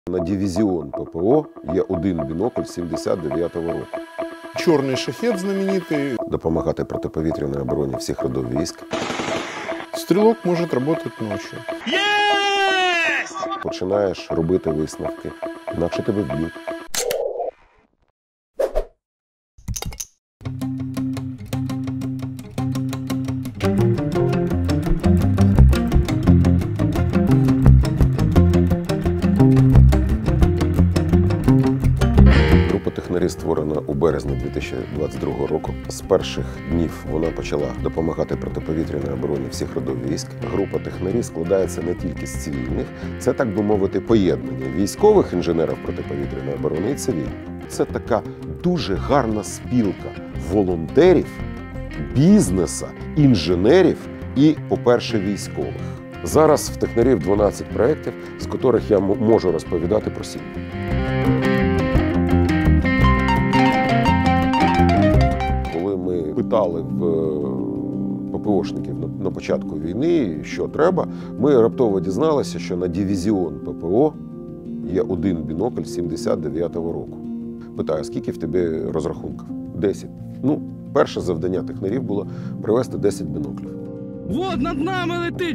На дивізіон ППО є один бінокль 79-го року. Чорний шахет знаменитий. Допомагати протиповітряній обороні всіх родів військ. Стрілок може працювати ночі. Починаєш робити висновки, інакше тебе вб'ють. Група технарів створена у березні 2022 року. З перших днів вона почала допомагати протиповітряній обороні всіх родів військ. Група технарів складається не тільки з цивільних, це, так би мовити, поєднання військових інженерів протиповітряної оборони і цивільних. Це така дуже гарна спілка волонтерів, бізнеса, інженерів і, по-перше, військових. Зараз в технарів 12 проєктів, з яких я можу розповідати про 7. Коли ми питали в ППОшників на початку війни, що треба, ми раптово дізналися, що на дивізіон ППО є один бінокль 79-го року. Питаю, скільки в тебе розрахунків? 10. Перше завдання технарів було привезти 10 біноклів. Вот над нами летить,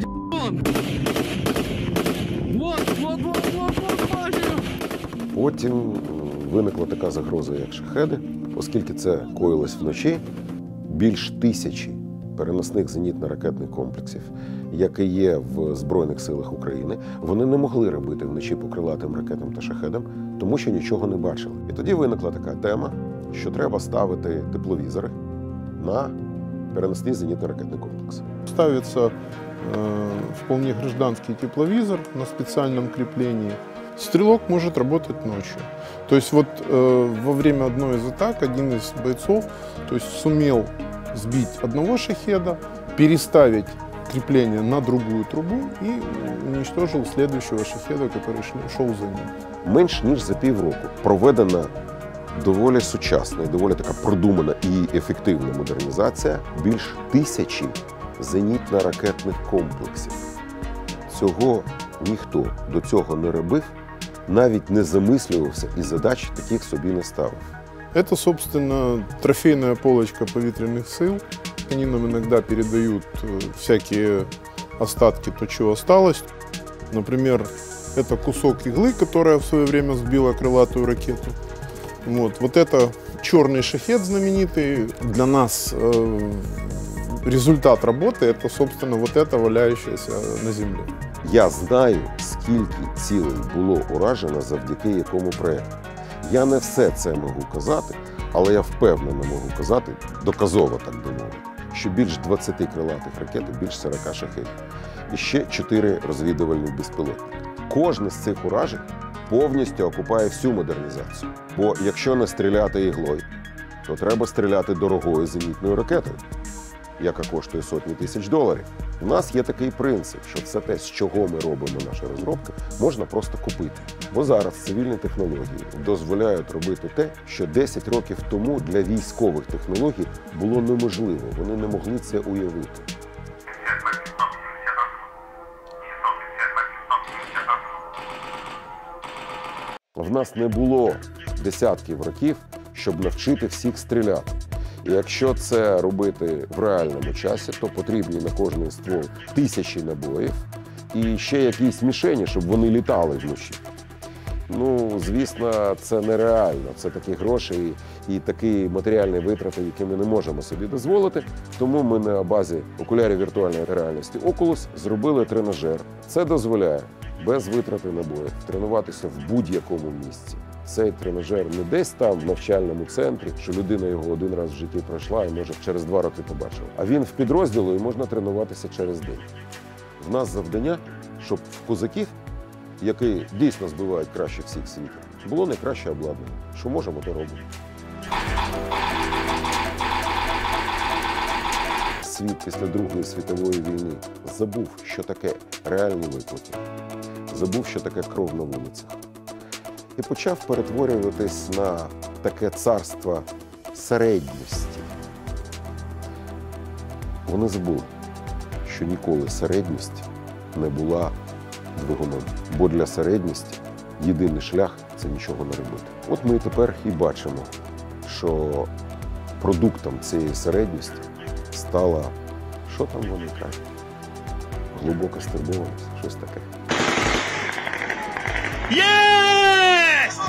Вот, бачу. Потім виникла така загроза, як шахеди. Оскільки це коїлось вночі, більш 1000 переносних зенітно-ракетних комплексів, які є в Збройних силах України, вони не могли робити вночі по крилатим ракетам та шахедам, тому що нічого не бачили. І тоді виникла така тема, що треба ставити тепловізори на переносні зенітно-ракетні комплекси. Ставится вполне гражданский тепловизор на специальном креплении. Стрелок может работать ночью. То есть вот во время одной из атак один из бойцов сумел сбить одного шахеда, переставить крепление на другую трубу и уничтожил следующего шахеда, который шел за ним. Менш ніж за півроку проведена доволі сучасна і доволі така продумана і ефективна модернізація більш 1000 зенітно-ракетних комплексів. Цього ніхто до цього не робив, навіть не замислювався і задач таких собі не ставив. Это, собственно, трофейная полочка повітряных сил. Они нам иногда передают всякие остатки, то, чего осталось. Например, это кусок иглы, которая в свое время сбила крылатую ракету. Вот это черный шахет знаменитый. Для нас результат работы – это, собственно, вот это валяющееся на земле. Я знаю, скільки цілей було уражено завдяки якому проєкту. Я не все це можу казати, але я впевнено можу казати, доказово так би мовити, що більш 20 крилатих ракет і більш 40 шахедів. І ще 4 розвідувальні безпілотники. Кожне з цих уражень повністю окупає всю модернізацію. Бо якщо не стріляти іглою, то треба стріляти дорогою зенітною ракетою, яка коштує сотні тисяч доларів. У нас є такий принцип, що все те, з чого ми робимо наші розробки, можна просто купити. Бо зараз цивільні технології дозволяють робити те, що 10 років тому для військових технологій було неможливо. Вони не могли це уявити. В нас не було десятків років, щоб навчити всіх стріляти. І якщо це робити в реальному часі, то потрібні на кожний ствол 1000 набоїв і ще якісь мішені, щоб вони літали вночі. Звісно, це нереально. Це такі гроші і такі матеріальні витрати, які ми не можемо собі дозволити. Тому ми на базі окулярів віртуальної реальності Oculus зробили тренажер. Це дозволяє без витрати набоїв тренуватися в будь-якому місці. Цей тренажер не десь там в навчальному центрі, що людина його один раз в житті пройшла і, може, через 2 роки побачила. А він в підрозділу і можна тренуватися через день. В нас завдання, щоб в козаків, які дійсно збивають краще всіх світу, було найкраще обладнання. Що можемо, то робимо. Світ після Другої світової війни забув, що таке реальні виклики. Забув, що таке кров на вулицях. І почав перетворюватись на таке царство середньості. Вони забули, що ніколи середність не була двигуном. Бо для середністі єдиний шлях це нічого не робити. От ми і тепер і бачимо, що продуктом цієї середності стала, що там вони кажуть? Глибока стурбованість, щось таке. Єсть!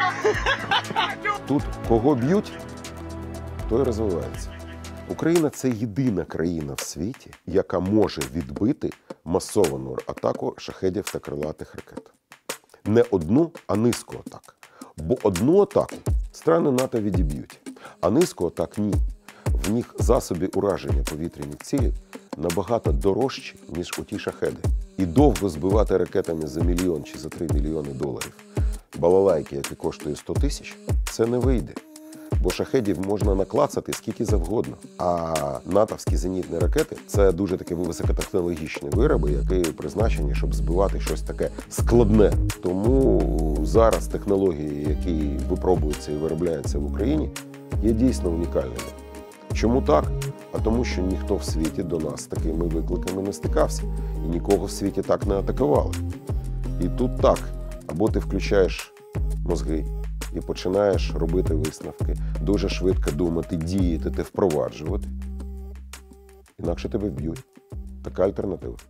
Тут кого б'ють, той розвивається. Україна – це єдина країна в світі, яка може відбити масовану атаку шахедів та крилатих ракет. Не одну, а низку атак. Бо одну атаку страни НАТО відіб'ють, а низку атак – ні. В них засоби ураження повітряних цілей набагато дорожчі, ніж оті шахеди. І довго збивати ракетами за мільйон чи за 3 мільйони доларів балалайки, які коштує 100 тисяч, це не вийде. Бо шахедів можна наклацати скільки завгодно. А натовські зенітні ракети – це дуже такі високотехнологічні вироби, які призначені, щоб збивати щось таке складне. Тому зараз технології, які випробуються і виробляються в Україні, є дійсно унікальними. Чому так? А тому, що ніхто в світі до нас з такими викликами не стикався. І нікого в світі так не атакували. І тут так. Або ти включаєш мозги і починаєш робити висновки, дуже швидко думати, діяти та впроваджувати. Інакше тебе вб'ють. Така альтернатива.